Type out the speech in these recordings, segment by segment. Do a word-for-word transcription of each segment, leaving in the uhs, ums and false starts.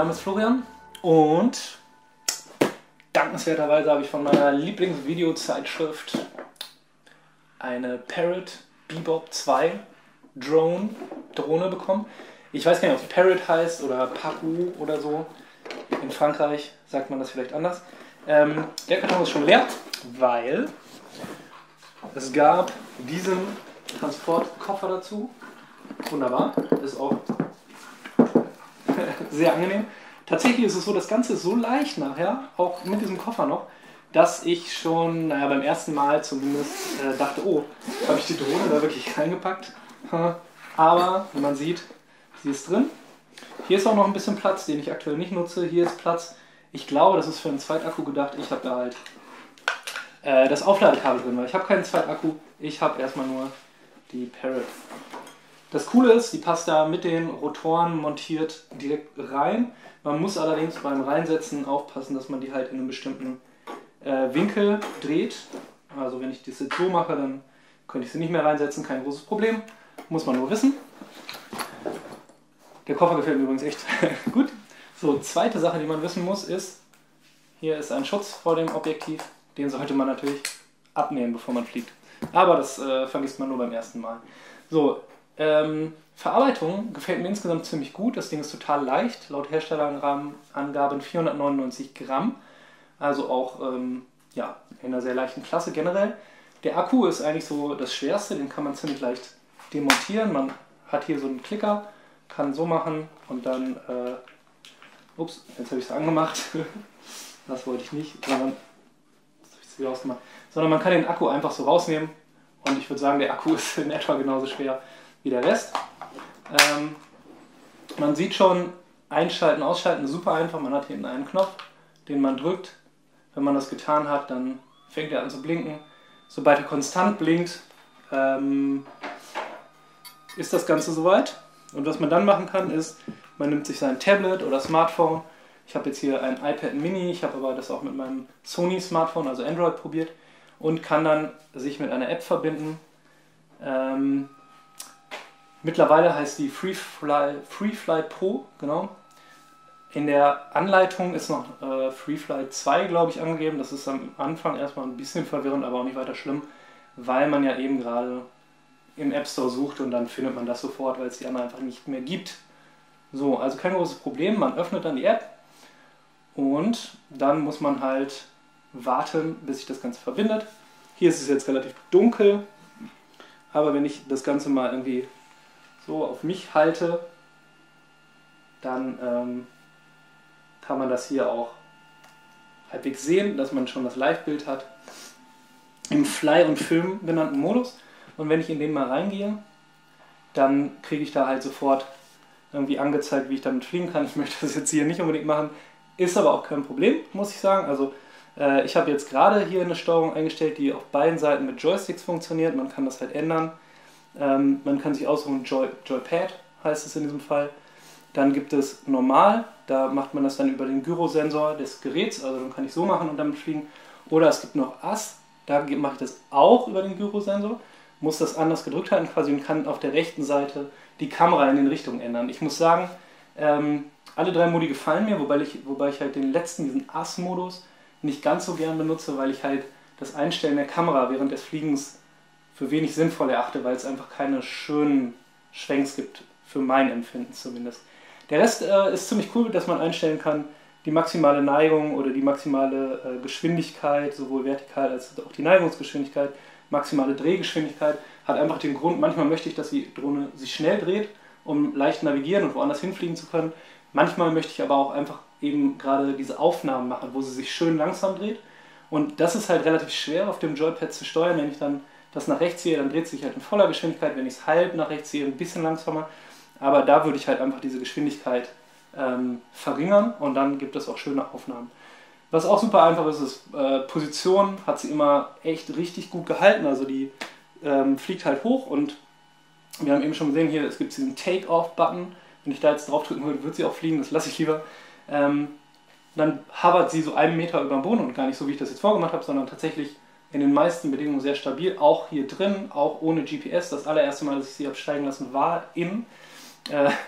Name ist Florian und dankenswerterweise habe ich von meiner Lieblingsvideozeitschrift eine Parrot Bebop zwei Drone Drohne bekommen. Ich weiß gar nicht, ob es Parrot heißt oder Pacu oder so. In Frankreich sagt man das vielleicht anders. Ähm, der Karton ist schon leer, weil es gab diesen Transportkoffer dazu. Wunderbar, ist auch sehr angenehm. Tatsächlich ist es so, das Ganze ist so leicht nachher, auch mit diesem Koffer noch, dass ich schon, naja, beim ersten Mal zumindest äh, dachte, oh, habe ich die Drohne da wirklich reingepackt? Aber, wie man sieht, sie ist drin. Hier ist auch noch ein bisschen Platz, den ich aktuell nicht nutze. Hier ist Platz. Ich glaube, das ist für einen Zweitakku gedacht. Ich habe da halt äh, das Aufladekabel drin, weil ich habe keinen Zweitakku. Ich habe erstmal nur die Parrot. Das Coole ist, die passt da mit den Rotoren montiert direkt rein. Man muss allerdings beim Reinsetzen aufpassen, dass man die halt in einem bestimmten äh, Winkel dreht. Also wenn ich das jetzt so mache, dann könnte ich sie nicht mehr reinsetzen. Kein großes Problem. Muss man nur wissen. Der Koffer gefällt mir übrigens echt gut. So, zweite Sache, die man wissen muss, ist, hier ist ein Schutz vor dem Objektiv. Den sollte man natürlich abnehmen, bevor man fliegt. Aber das äh, vergisst man nur beim ersten Mal. So, ähm, Verarbeitung gefällt mir insgesamt ziemlich gut. Das Ding ist total leicht. Laut Herstellerangaben vierhundertneunundneunzig Gramm. Also auch ähm, ja, in einer sehr leichten Klasse generell. Der Akku ist eigentlich so das Schwerste. Den kann man ziemlich leicht demontieren. Man hat hier so einen Klicker, kann so machen und dann... Äh, ups, jetzt habe ich es angemacht. Das wollte ich nicht. Sondern, jetzt habe ich es wieder ausgemacht. Sondern man kann den Akku einfach so rausnehmen. Und ich würde sagen, der Akku ist in etwa genauso schwer wie der Rest. Ähm, man sieht schon, einschalten, ausschalten ist super einfach. Man hat hier hinten einen Knopf, den man drückt. Wenn man das getan hat, dann fängt er an zu blinken. Sobald er konstant blinkt, ähm, ist das Ganze soweit. Und was man dann machen kann, ist, man nimmt sich sein Tablet oder Smartphone. Ich habe jetzt hier ein iPad Mini, ich habe aber das auch mit meinem Sony Smartphone, also Android, probiert. Und kann dann sich mit einer App verbinden. Ähm, mittlerweile heißt die FreeFly, FreeFly Pro, genau. In der Anleitung ist noch äh, FreeFly zwei, glaube ich, angegeben. Das ist am Anfang erstmal ein bisschen verwirrend, aber auch nicht weiter schlimm, weil man ja eben gerade im App Store sucht und dann findet man das sofort, weil es die anderen einfach nicht mehr gibt. So, also kein großes Problem. Man öffnet dann die App und dann muss man halt warten, bis sich das Ganze verbindet. Hier ist es jetzt relativ dunkel, aber wenn ich das Ganze mal irgendwie so auf mich halte, dann ähm, kann man das hier auch halbwegs sehen, dass man schon das Live-Bild hat im Fly- und Film genannten Modus. Und wenn ich in den mal reingehe, dann kriege ich da halt sofort irgendwie angezeigt, wie ich damit fliegen kann. Ich möchte das jetzt hier nicht unbedingt machen, ist aber auch kein Problem, muss ich sagen. Also äh, ich habe jetzt gerade hier eine Steuerung eingestellt, die auf beiden Seiten mit Joysticks funktioniert. Man kann das halt ändern. Ähm, man kann sich aussuchen, Joy, Joypad heißt es in diesem Fall. Dann gibt es normal, da macht man das dann über den Gyrosensor des Geräts, also dann kann ich so machen und damit fliegen. Oder es gibt noch A S, da mache ich das auch über den Gyrosensor, muss das anders gedrückt halten quasi und kann auf der rechten Seite die Kamera in den Richtungen ändern. Ich muss sagen, ähm, alle drei Modi gefallen mir, wobei ich, wobei ich halt den letzten, diesen A S-Modus, nicht ganz so gern benutze, weil ich halt das Einstellen der Kamera während des Fliegens für wenig sinnvoll erachte, weil es einfach keine schönen Schwenks gibt, für mein Empfinden zumindest. Der Rest äh, ist ziemlich cool, dass man einstellen kann, die maximale Neigung oder die maximale äh, Geschwindigkeit, sowohl vertikal als auch die Neigungsgeschwindigkeit, maximale Drehgeschwindigkeit, hat einfach den Grund, manchmal möchte ich, dass die Drohne sich schnell dreht, um leicht navigieren und woanders hinfliegen zu können. Manchmal möchte ich aber auch einfach eben gerade diese Aufnahmen machen, wo sie sich schön langsam dreht. Und das ist halt relativ schwer auf dem Joypad zu steuern. Wenn ich dann das nach rechts ziehe, dann dreht sich halt in voller Geschwindigkeit. Wenn ich es halb nach rechts ziehe, ein bisschen langsamer. Aber da würde ich halt einfach diese Geschwindigkeit ähm, verringern und dann gibt es auch schöne Aufnahmen. Was auch super einfach ist, ist äh, Position hat sie immer echt richtig gut gehalten. Also die ähm, fliegt halt hoch und wir haben eben schon gesehen, hier es gibt diesen Take-Off-Button. Wenn ich da jetzt drauf drücken würde, würde sie auch fliegen, das lasse ich lieber. Ähm, dann hovert sie so einen Meter über dem Boden und gar nicht so, wie ich das jetzt vorgemacht habe, sondern tatsächlich in den meisten Bedingungen sehr stabil. Auch hier drin, auch ohne G P S. Das allererste Mal, dass ich sie habe steigen lassen, war in. Äh,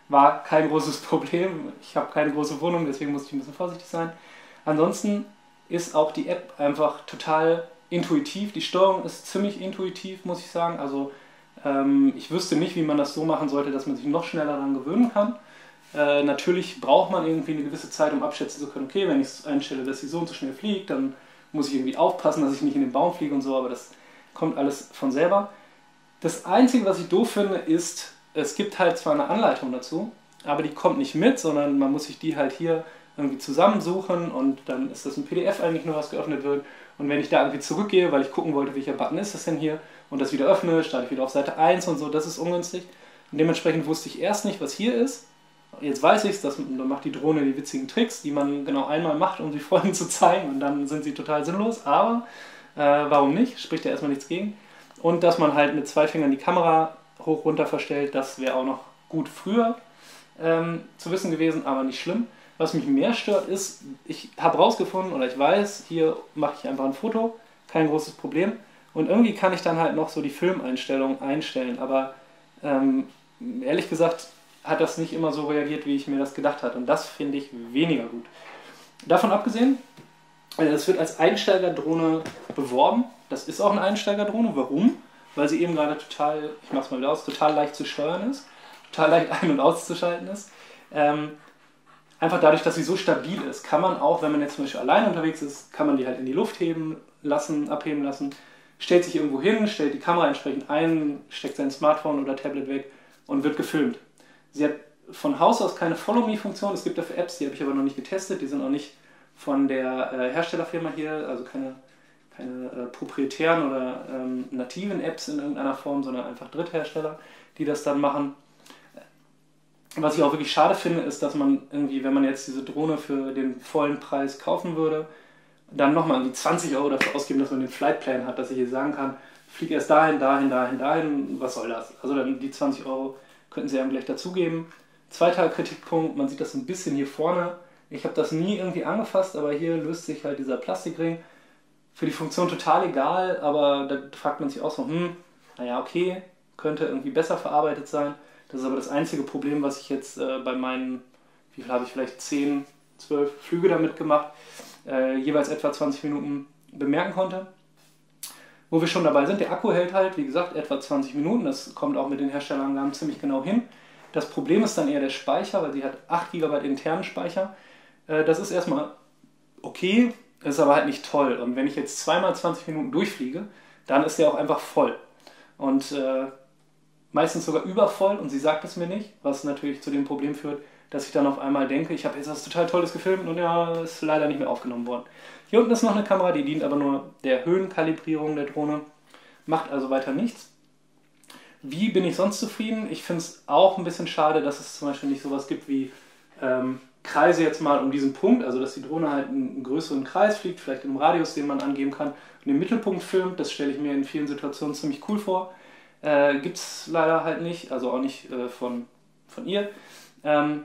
War kein großes Problem. Ich habe keine große Wohnung, deswegen musste ich ein bisschen vorsichtig sein. Ansonsten ist auch die App einfach total intuitiv. Die Steuerung ist ziemlich intuitiv, muss ich sagen. Also ähm, ich wüsste nicht, wie man das so machen sollte, dass man sich noch schneller daran gewöhnen kann. Äh, natürlich braucht man irgendwie eine gewisse Zeit, um abschätzen zu können, okay, wenn ich es einstelle, dass sie so und so schnell fliegt, dann muss ich irgendwie aufpassen, dass ich nicht in den Baum fliege und so, aber das kommt alles von selber. Das Einzige, was ich doof finde, ist, es gibt halt zwar eine Anleitung dazu, aber die kommt nicht mit, sondern man muss sich die halt hier irgendwie zusammensuchen und dann ist das ein P D F eigentlich nur, was geöffnet wird. Und wenn ich da irgendwie zurückgehe, weil ich gucken wollte, welcher Button ist das denn hier, und das wieder öffne, starte ich wieder auf Seite eins und so, das ist ungünstig. Und dementsprechend wusste ich erst nicht, was hier ist. Jetzt weiß ich es, dann macht die Drohne die witzigen Tricks, die man genau einmal macht, um sie Freunden zu zeigen, und dann sind sie total sinnlos, aber äh, warum nicht? Spricht ja erstmal nichts gegen. Und dass man halt mit zwei Fingern die Kamera hoch runter verstellt, das wäre auch noch gut früher ähm, zu wissen gewesen, aber nicht schlimm. Was mich mehr stört ist, ich habe rausgefunden oder ich weiß, hier mache ich einfach ein Foto, kein großes Problem. Und irgendwie kann ich dann halt noch so die Filmeinstellungen einstellen, aber ähm, ehrlich gesagt hat das nicht immer so reagiert, wie ich mir das gedacht hatte. Und das finde ich weniger gut. Davon abgesehen, es wird als Einsteigerdrohne beworben. Das ist auch eine Einsteigerdrohne. Warum? Weil sie eben gerade total, ich mache es mal wieder aus, total leicht zu steuern ist, total leicht ein- und auszuschalten ist. Ähm, einfach dadurch, dass sie so stabil ist, kann man auch, wenn man jetzt zum Beispiel alleine unterwegs ist, kann man die halt in die Luft heben lassen, abheben lassen, stellt sich irgendwo hin, stellt die Kamera entsprechend ein, steckt sein Smartphone oder Tablet weg und wird gefilmt. Sie hat von Haus aus keine Follow-Me-Funktion. Es gibt dafür Apps, die habe ich aber noch nicht getestet. Die sind auch nicht von der äh, Herstellerfirma hier, also keine, keine äh, proprietären oder ähm, nativen Apps in irgendeiner Form, sondern einfach Dritthersteller, die das dann machen. Was ich auch wirklich schade finde, ist, dass man irgendwie, wenn man jetzt diese Drohne für den vollen Preis kaufen würde, dann nochmal irgendwie zwanzig Euro dafür ausgeben, dass man den Flightplan hat, dass ich hier sagen kann, flieg erst dahin, dahin, dahin, dahin, was soll das? Also dann die zwanzig Euro könnten Sie einem gleich dazugeben. Zweiter Kritikpunkt, man sieht das ein bisschen hier vorne. Ich habe das nie irgendwie angefasst, aber hier löst sich halt dieser Plastikring. Für die Funktion total egal, aber da fragt man sich auch so, hm, naja, okay, könnte irgendwie besser verarbeitet sein. Das ist aber das einzige Problem, was ich jetzt äh, bei meinen, wie viel habe ich, vielleicht zehn, zwölf Flüge damit gemacht, äh, jeweils etwa zwanzig Minuten bemerken konnte. Wo wir schon dabei sind, der Akku hält halt, wie gesagt, etwa zwanzig Minuten. Das kommt auch mit den Herstellerangaben ziemlich genau hin. Das Problem ist dann eher der Speicher, weil sie hat acht Gigabyte internen Speicher. Äh, das ist erstmal okay, ist aber halt nicht toll. Und wenn ich jetzt zweimal zwanzig Minuten durchfliege, dann ist der auch einfach voll. Und äh, meistens sogar übervoll, und sie sagt es mir nicht, was natürlich zu dem Problem führt, dass ich dann auf einmal denke, ich habe jetzt was total Tolles gefilmt und ja, ist leider nicht mehr aufgenommen worden. Hier unten ist noch eine Kamera, die dient aber nur der Höhenkalibrierung der Drohne, macht also weiter nichts. Wie bin ich sonst zufrieden? Ich finde es auch ein bisschen schade, dass es zum Beispiel nicht sowas gibt wie ähm, Kreise jetzt mal um diesen Punkt, also dass die Drohne halt einen größeren Kreis fliegt, vielleicht in einem Radius, den man angeben kann, und den Mittelpunkt filmt. Das stelle ich mir in vielen Situationen ziemlich cool vor. Äh, Gibt es leider halt nicht, also auch nicht äh, von, von ihr. Ähm,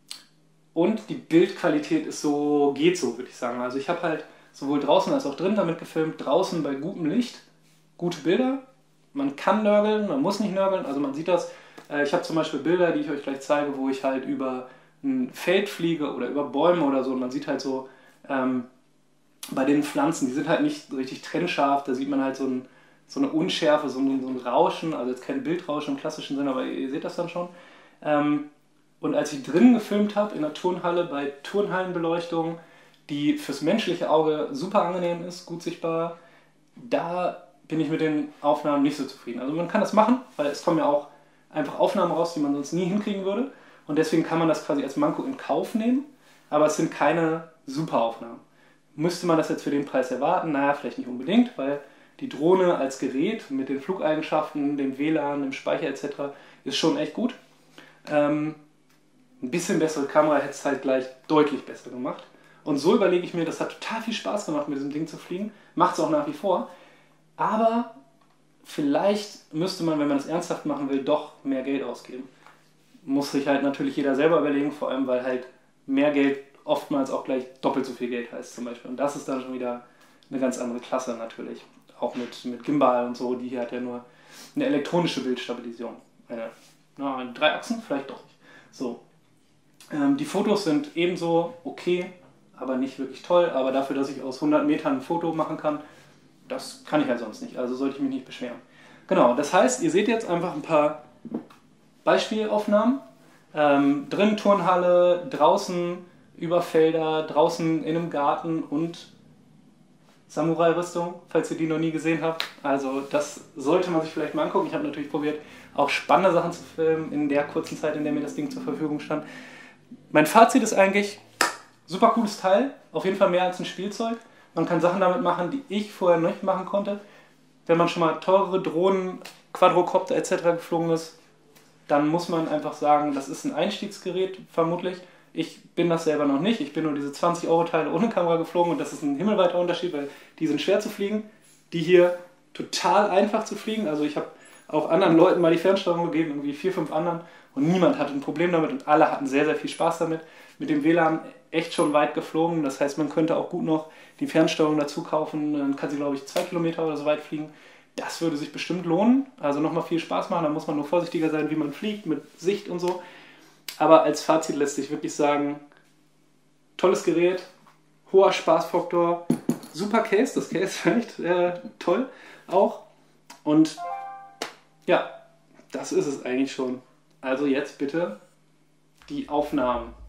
und die Bildqualität ist so, geht so, würde ich sagen. Also ich habe halt sowohl draußen als auch drin damit gefilmt, draußen bei gutem Licht, gute Bilder. Man kann nörgeln, man muss nicht nörgeln, also man sieht das. Äh, ich habe zum Beispiel Bilder, die ich euch gleich zeige, wo ich halt über ein Feld fliege oder über Bäume oder so, und man sieht halt so, ähm, bei den Pflanzen, die sind halt nicht richtig trennscharf, da sieht man halt so, ein, so eine Unschärfe, so ein, so ein Rauschen, also jetzt kein Bildrauschen im klassischen Sinne, aber ihr seht das dann schon. Ähm, und als ich drinnen gefilmt habe, in der Turnhalle, bei Turnhallenbeleuchtung, die fürs menschliche Auge super angenehm ist, gut sichtbar, da bin ich mit den Aufnahmen nicht so zufrieden. Also man kann das machen, weil es kommen ja auch einfach Aufnahmen raus, die man sonst nie hinkriegen würde, und deswegen kann man das quasi als Manko in Kauf nehmen, aber es sind keine super Aufnahmen. Müsste man das jetzt für den Preis erwarten? Naja, vielleicht nicht unbedingt, weil die Drohne als Gerät mit den Flugeigenschaften, dem W L A N, dem Speicher et cetera ist schon echt gut. Ähm, ein bisschen bessere Kamera hätte es halt gleich deutlich besser gemacht. Und so überlege ich mir, das hat total viel Spaß gemacht, mit diesem Ding zu fliegen. Macht es auch nach wie vor. Aber vielleicht müsste man, wenn man es ernsthaft machen will, doch mehr Geld ausgeben. Muss sich halt natürlich jeder selber überlegen, vor allem weil halt mehr Geld oftmals auch gleich doppelt so viel Geld heißt zum Beispiel. Und das ist dann schon wieder eine ganz andere Klasse natürlich. Auch mit, mit Gimbal und so, die hier hat ja nur eine elektronische Bildstabilisierung. Eine, na, eine drei Achsen? Vielleicht doch nicht. So. Ähm, die Fotos sind ebenso okay, aber nicht wirklich toll. Aber dafür, dass ich aus hundert Metern ein Foto machen kann, das kann ich halt sonst nicht. Also sollte ich mich nicht beschweren. Genau, das heißt, ihr seht jetzt einfach ein paar Beispielaufnahmen. Ähm, drin Turnhalle, draußen über Felder, draußen in einem Garten und Samurai-Rüstung, falls ihr die noch nie gesehen habt. Also das sollte man sich vielleicht mal angucken. Ich habe natürlich probiert, auch spannende Sachen zu filmen in der kurzen Zeit, in der mir das Ding zur Verfügung stand. Mein Fazit ist eigentlich, super cooles Teil, auf jeden Fall mehr als ein Spielzeug. Man kann Sachen damit machen, die ich vorher nicht machen konnte. Wenn man schon mal teurere Drohnen, Quadrocopter et cetera geflogen ist, dann muss man einfach sagen, das ist ein Einstiegsgerät vermutlich. Ich bin das selber noch nicht. Ich bin nur diese zwanzig Euro Teile ohne Kamera geflogen und das ist ein himmelweiter Unterschied, weil die sind schwer zu fliegen. Die hier total einfach zu fliegen. Also ich habe auch anderen Leuten mal die Fernsteuerung gegeben, irgendwie vier, fünf anderen, und niemand hatte ein Problem damit und alle hatten sehr, sehr viel Spaß damit. Mit dem W L A N echt schon weit geflogen. Das heißt, man könnte auch gut noch die Fernsteuerung dazu kaufen. Dann kann sie, glaube ich, zwei Kilometer oder so weit fliegen. Das würde sich bestimmt lohnen. Also nochmal viel Spaß machen. Da muss man nur vorsichtiger sein, wie man fliegt, mit Sicht und so. Aber als Fazit lässt sich wirklich sagen, tolles Gerät, hoher Spaßfaktor, super Case. Das Case ist echt äh, toll auch. Und ja, das ist es eigentlich schon. Also jetzt bitte die Aufnahmen.